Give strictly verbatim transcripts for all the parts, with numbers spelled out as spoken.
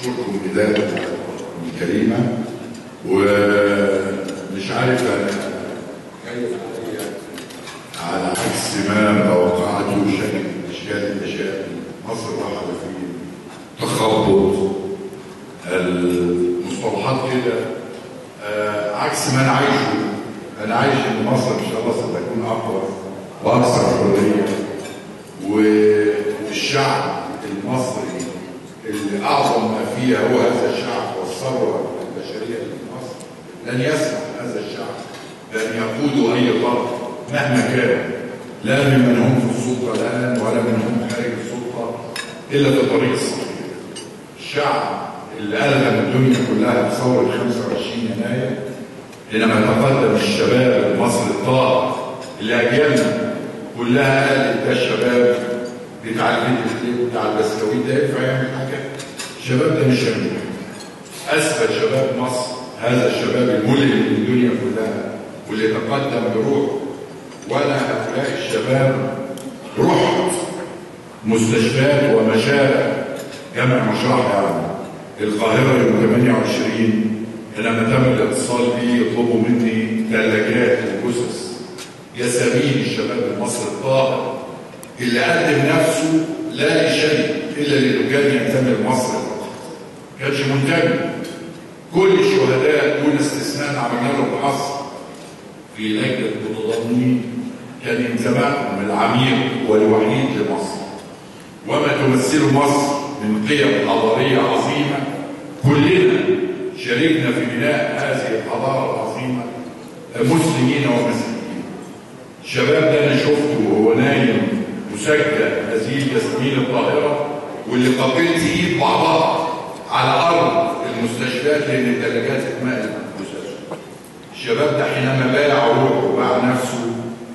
أشكركم إدارة الكريمة، ومش عارف أنا خايف عليا على عكس ما توقعته شكل من أشكال التشاؤم. مصر واحدة في تخبط المصطلحات كده، آه عكس ما أنا عايشه. أنا عايش إن مصر إن شاء الله ستكون أقوى وأكثر حرية، والشعب المصري اللي أعظم ما فيها هو هذا الشعب والثروة البشرية في مصر لن يسمح هذا الشعب بأن يقودوا أي طرف مهما كان، لا ممن هم في السلطة الآن ولا من هم خارج السلطة، إلا في الطريق الصحيح. الشعب اللي ألهم الدنيا كلها بثورة خمسة وعشرين يناير، حينما تقدم الشباب المصري الطاهر اللي أجيالنا كلها قالت ده الشباب بتاع الفيديو بتاع البسكويت ده ينفع يعمل حاجة؟ الشباب ده مش هيعمل حاجة. أثبت شباب مصر، هذا الشباب الملهم للدنيا كلها واللي تقدم بروح، وأنا هؤلاء الشباب رحت مستشفيات ومشارع جامع مشرح يعني القاهرة يوم ثمانية وعشرين، لما تم الاتصال بي يطلبوا مني ثلاجات وجثث يسامين الشباب المصري الطاهر اللي قدم نفسه لا لشيء الا للجان ينتمي لمصر فقط، ما كانش منتمي. كل الشهداء دون استثناء عملنا لهم حصر في لجنه المتضامنين كان انتمائهم العميق والوحيد لمصر، وما تمثله مصر من قيم حضاريه عظيمه كلنا شاركنا في بناء هذه الحضاره العظيمه مسلمين ومسيحيين. الشباب ده انا شفته وهو نايم مسجل هذه الياسمين الطاهره، واللي قبلت ايد بعضها على ارض المستشفيات لان الثلاجات اتملت بالمستشفى. الشباب ده حينما باع روحه وباع نفسه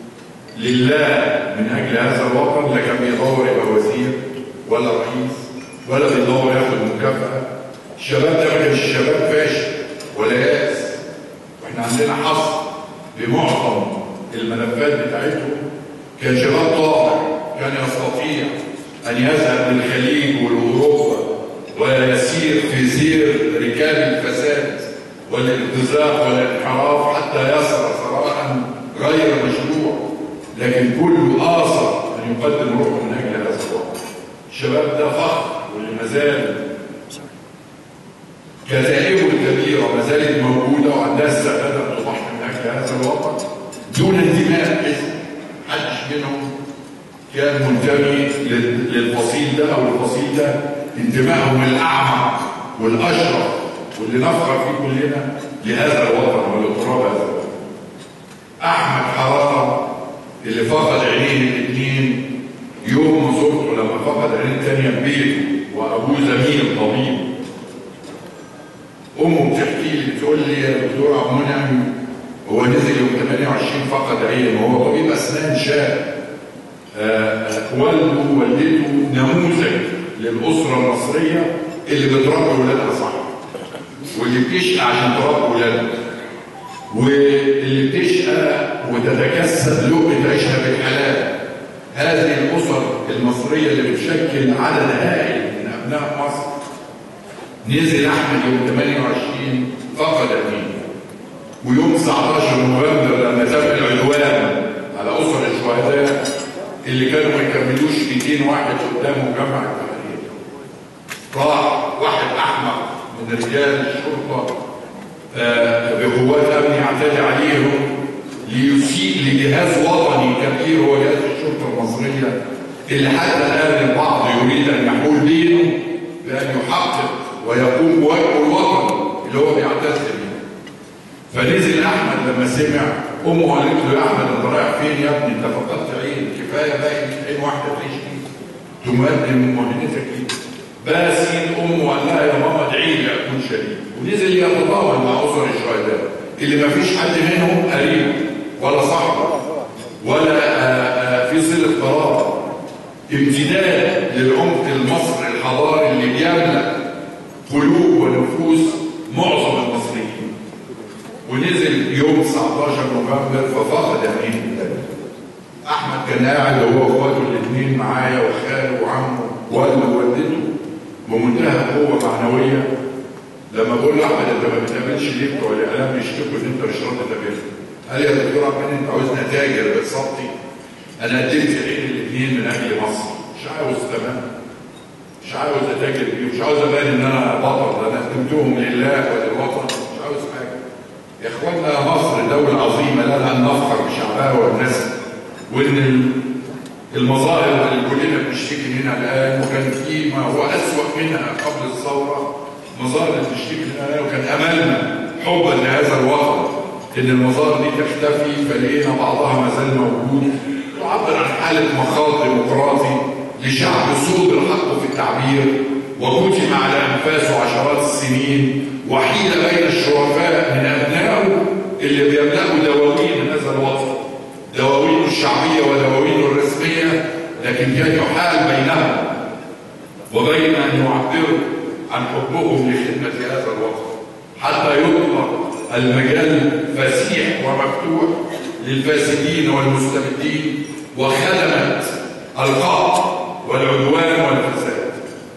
لله من اجل هذا الوطن، لا كان بيدور يبقى وزير ولا رئيس ولا بيدور ياخد مكافاه. الشباب ده ما كانش شباب فاشل ولا ياس، واحنا عندنا حصر بمعظم الملفات بتاعتهم. كان شباب طاهر كان يستطيع ان يذهب للخليج والاوروبا ويسير في زير ركاب الفساد والابتزاز والانحراف حتى يسرى ثراء غير مشروع، لكن كله آثر ان يقدم روحه من اجل هذا الوطن. الشباب ده فخر، واللي ما زال كتائبه الكبيره ما زالت موجوده وعندها استعداد ان تضحي من اجل هذا الوطن دون انتماء حزب. محدش منهم كان منتمي للفصيل ده او الفصيل ده، انتمائهم الاعمق والاشرف واللي نفخر فيه كلنا لهذا الوطن ولتراب هذا الوطن. احمد حرارة اللي فقد عينيه الاثنين يوم ما زرته، لما فقد عينيه الثانيه ببيته وابوه زميل طبيب، امه بتحكي لي بتقول لي يا دكتور منى هو نزل يوم ثمانية وعشرين فقد عينه، وهو طبيب اسنان شاب. والده ووالدته نموذج للاسره المصريه اللي بتربي ولادها صح، واللي بتشقى عشان تربي ولادها، واللي بتشقى وتتكسب لقمه عيشها بالحلال. هذه الاسر المصريه اللي بتشكل عدد هائل من ابناء مصر. نزل احمد يوم ثمانية وعشرين فقد عينه، ويوم تسعة عشر نوفمبر لما تم العدوان على اسر الشهداء اللي كانوا ما يكملوش مئتين واحد قدامه جامع التحرير، راح واحد احمق من رجال الشرطه بقوات امن يعتدي عليهم ليسيء لجهاز وطني كبير هو جهاز الشرطه المصريه، اللي حتى الان البعض يريد ان يحول بينه بان يحقق ويقوم بواجبه الوطني اللي هو بيعتز بيه. فنزل احمد لما سمع، امه قالت له يا احمد انت رايح فين يا ابني؟ انت فقدت عين، كفايه باقي عين واحده تعيش فيه تقدم مهنتك ليه. باسين امه قال لها يا ماما ادعي لي اكون شهيد، ونزل يتطاول مع اسر الشهداء اللي ما فيش حد منهم قريب ولا صاحبه ولا في صله قرابه، امتداد للعمق المصري الحضاري اللي بيملا قلوب ونفوس معظم المصريين. ونزل يوم تسعة عشر نوفمبر ففقد عينيه الثانيه. احمد كان قاعد هو واخواته الاثنين معايا وخاله وعمه والده ووالدته، بمنتهى قوه معنويه. لما بقول له احمد انت ما بتقابلش ليه بتوع الاعلام بيشتكوا ان انت مش راضي تقابلهم؟ قال لي يا دكتور عبد انت عاوزني اتاجر بتصبتي؟ انا قدمت عين الاثنين من اجل مصر، مش عاوز تمام، مش عاوز اتاجر بيهم، مش عاوز ابان ان انا بطل، انا قدمتهم لله وللوطن، مش عاوز حاجه. يا اخوانا مصر دوله عظيمه لها ان نفخر بشعبها والناس، وان المظاهر اللي كلنا بنشتكي منها الان وكان في ما هو اسوأ منها قبل الثوره، مظاهر اللي بنشتكي منها الان، وكان املنا حبا لهذا الوطن ان المظاهر دي تختفي، فلقينا بعضها ما زال موجود، تعبر عن حاله مخاض ديمقراطي لشعب صوب حقه في التعبير، وكتم على انفاسه عشرات السنين، وحيل بين الشرفاء من ابنائه اللي بيملأوا دواوين هذا الوطن، دواوينه الشعبيه ودواوينه الرسميه، لكن كان يحال بينهم وبين ان يعبروا عن حبهم لخدمه هذا الوطن، حتى يطلق المجال فسيح ومفتوح للفاسدين والمستبدين وخدمة القهر والعدوان والفساد.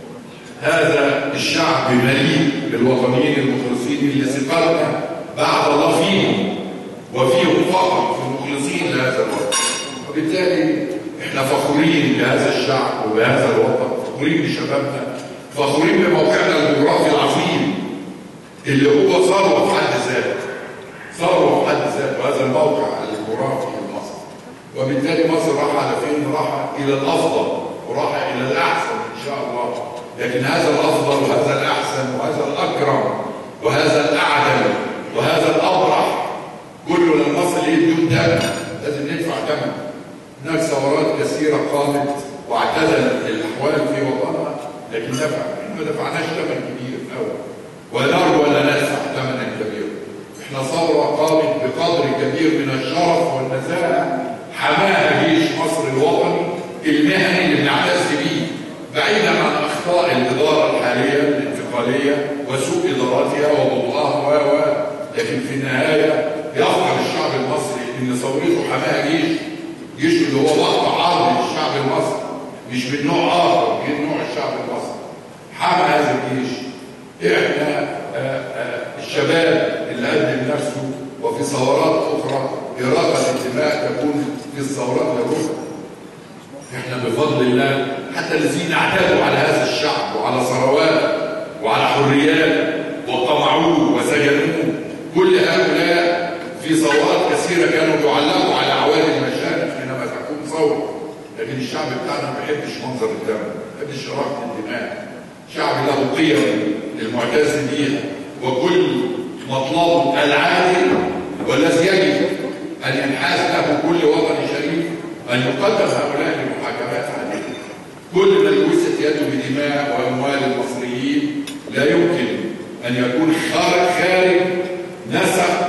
هذا الشعب مليء بالوطنيين المخلصين اللي ثقتنا بعد الله فيهم وفيهم فقط في المخلصين لهذا الوطن. وبالتالي احنا فخورين بهذا الشعب وبهذا الوطن، فخورين بشبابنا، فخورين بموقعنا الجغرافي العظيم اللي هو ثروه في حد ذاته، ثروه في حد ذاته هذا الموقع الجغرافي لمصر. وبالتالي مصر راح على فين؟ راح الى الافضل وراح الى الاحسن ان شاء الله. لكن هذا الافضل وهذا الاحسن وهذا الاكرم وهذا الاعدل وهذا الابرح كله لن نصل اليه بدون ثمن، لازم ندفع ثمن. هناك ثورات كثيره قامت واعتدلت الاحوال في وطنها، لكن دفع ما دفعناش ثمن كبير في الاول، ونرجو ان ندفع ثمنا كبيرا. احنا ثوره قامت بقدر كبير من الشرف والنزاهه حماها جيش مصر الوطني المهني اللي بنعتز بيه، بعيدا عن اخطاء الاداره الحاليه الانتقاليه وسوء اداراتها وبطئها و لكن في النهايه يفخر الشعب المصري ان ثورته حماها جيش، جيش اللي هو ضغط عرض للشعب المصري، مش من نوع اخر غير نوع الشعب المصري. حمى هذا الجيش. احنا آآ آآ الشباب اللي قدم نفسه وفي ثورات اخرى اراقه الانتماء تكون في الثورات للركب. احنا بفضل الله حتى الذين اعتادوا على هذا الشعب وعلى ثروات وعلى حريات وقمعوه وسجنوه، كل هؤلاء في ثورات كثيره كانوا يعلقوا على عوالي المشارق حينما تكون ثوره. لكن الشعب بتاعنا ما بيحبش منظر الدم، ما بيحبش شراكه الدماء. شعب له قيم المعتز بيها، وكل مطلبه العادل والذي يجب ان ينحاز له كل وطن شريف ان يقدم هؤلاء لمحاكمات عادله. كل من لوثت يده بدماء واموال المصريين لا يمكن ان يكون خارج خارج نسق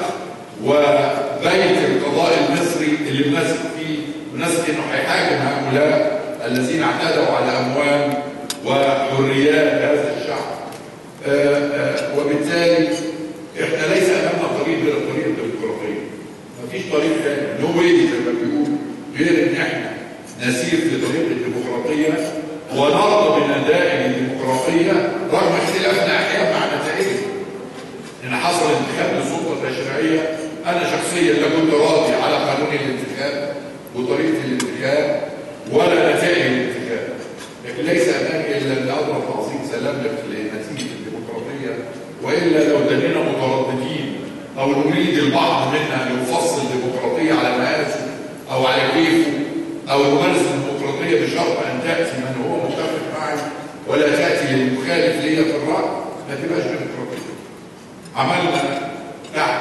وبيت القضاء المصري اللي بنثق فيه، ونثق انه هيحاكم هؤلاء الذين اعتدوا على اموال وحريات هذا الشعب. آآ آآ وبالتالي احنا ليس امامنا طريق غير الطريق الديمقراطي. مفيش طريق ثاني، نو واي زي ما بيقولوا، غير ان احنا نسير في طريق الديمقراطيه ونرضى بنتائج الديمقراطيه رغم اختلافنا احيانا مع نتائجها. ان حصل انتخاب لسلطه تشريعيه، انا شخصيا لا كنت راضي على قانون الانتخاب وطريقه الانتخاب ولا نتائج الانتخاب، لكن ليس امامي الا ان اضرب تعظيم سلام لنتيجه الديمقراطيه، والا لو دنينا مترددين او نريد البعض منا ان يفصل الديمقراطيه على مقاسه او على كيفه او يمارس الديمقراطيه بشرط ان تاتي من هو متفق معي ولا تاتي للمخالف ليا في الراي، ما تبقاش ديمقراطيه. عملنا تحت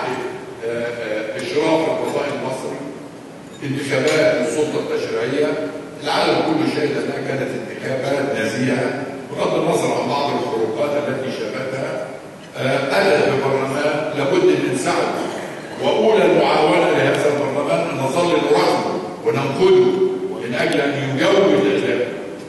اشراف القضاء المصري انتخابات للسلطه التشريعيه، العالم كله شهد انها كانت انتخابات نزيهه بغض النظر عن بعض الخروقات التي شابتها. اتت ببرلمان لابد من نساعده، واولى المعاونه لهذا البرلمان ان نظل نراقبه وننقده من اجل ان يجود الاداء.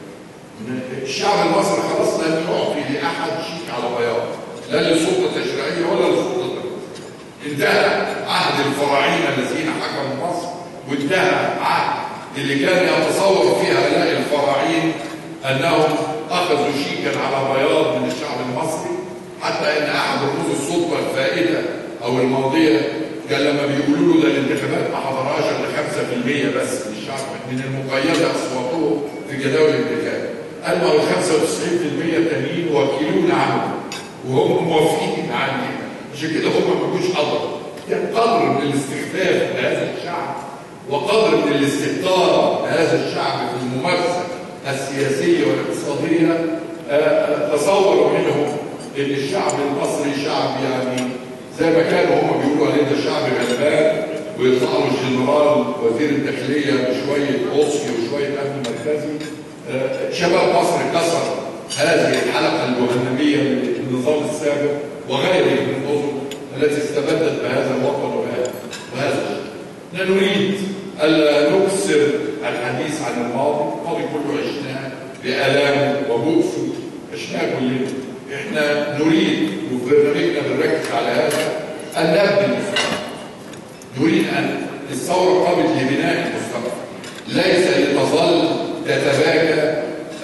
الشعب المصري خلاص لن يعطي لاحد شيك على بياض، لا للسلطه التشريعيه ولا للسلطه التنفيذيه. انتهى عهد الفراعنه الذين حكموا مصر، وانتهى عهد اللي كان يتصور فيه هؤلاء الفراعين انهم اخذوا شيكا على بياض من الشعب المصري، حتى ان احد رموز السلطه الفائته او الماضيه كان لما بيقولوا له ده الانتخابات ما حضرهاش الا خمسة في المية بس من الشعب من المقيده اصواتهم في جداول الانتخاب، قال ما هو خمسة وتسعين في المية التانيين وكيلون عنه وهم موافقين عليه، عشان كده هم ما جوش حضروا. كان قدر من الاستخفاف لهذا الشعب وقدر من الاستهتار لهذا الشعب في الممارسه السياسيه والاقتصاديه. تصور منهم ان الشعب المصري شعب يعني زي ما كانوا هم بيقولوا عليه ده شعب غلبان، ويطلعوا الجنرال وزير الداخليه بشويه اوصي وشويه امن مركزي. شباب مصر كسر هذه الحلقه الجهنميه للنظام السابق وغيره من النظم التي استبدت بهذا الوطن وهذا الشيء. لا نريد الا نكسر الحديث عن الماضي، الماضي كله عشناه بآلام وبؤسه، عشناه كلنا. احنا نريد وفي برنامجنا بنركز على هذا ان نبني المستقبل. نريد ان الثوره قامت لبناء المستقبل، ليس لتظل تتباكى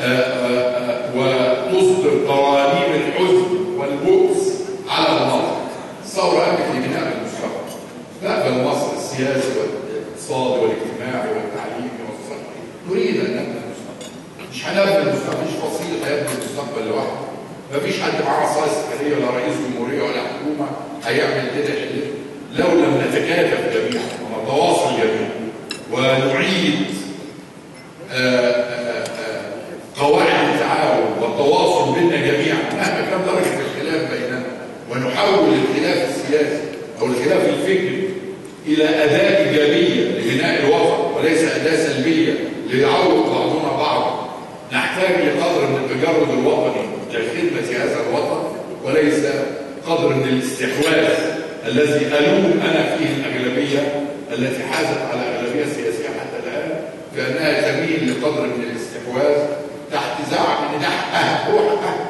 وتصدر قوانين الحزن والبؤس على الماضي. الثوره قامت لبناء المستقبل، نقبل مصر السياسي والاقتصادي والاجتماعي والتعليمي والصحي. نريد ان نبني المستقبل، مش هنبني المستقبل، مش فصيل هيبني المستقبل لوحده. مفيش حد معاه عصايه سحريه ولا رئيس جمهوريه ولا حكومه هيعمل كده حلو. لو لم نتكاتف جميعا ونتواصل جميعا ونعيد آآ آآ قواعد التعاون والتواصل بيننا جميعا مهما كان درجه الخلاف بيننا، ونحول الخلاف السياسي او الخلاف الفكري الى اداه ايجابيه لبناء الوطن وليس اداه سلبيه ليعوق بعضنا بعضا. نحتاج لقدر من التجرد الوطني لخدمه هذا الوطن، وليس قدر من الاستحواذ الذي الوم انا فيه الاغلبيه التي حازت على اغلبيه سياسيه حتى الان، فانها تميل لقدر من الاستحواذ تحت زعم ان ده حقها، هو حقها